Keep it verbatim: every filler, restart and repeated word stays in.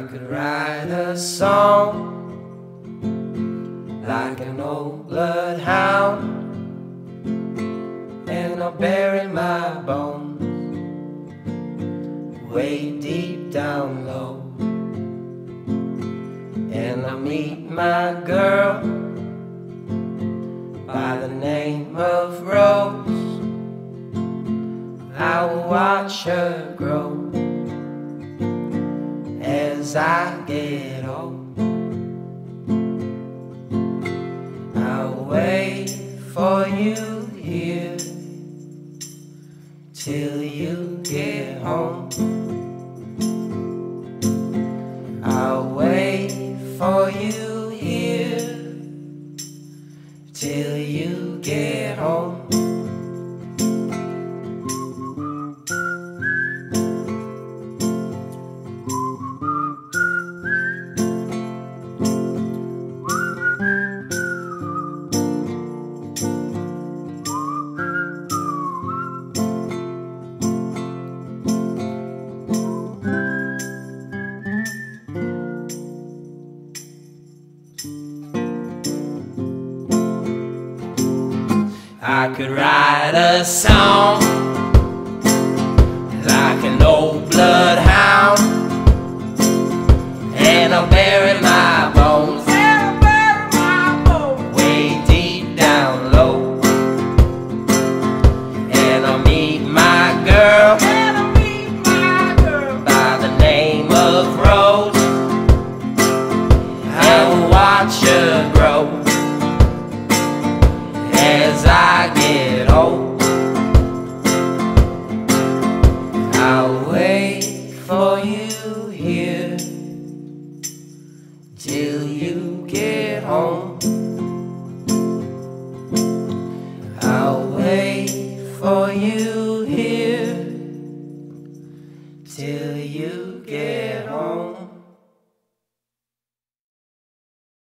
could write a song like an old bloodhound, and I'll bury my bones way deep down low, and I'll meet my girl by the name of Rose. I will watch her grow as I get old. I'll wait for you here till you get home. I'll wait for you here till you get home. I could write a song like an old bloodhound, and I'll bury my bones way deep down low, and I'll meet my girl by the name of Rose. I will watch her grow as I get old. I'll wait for you here till you get home. I'll wait for you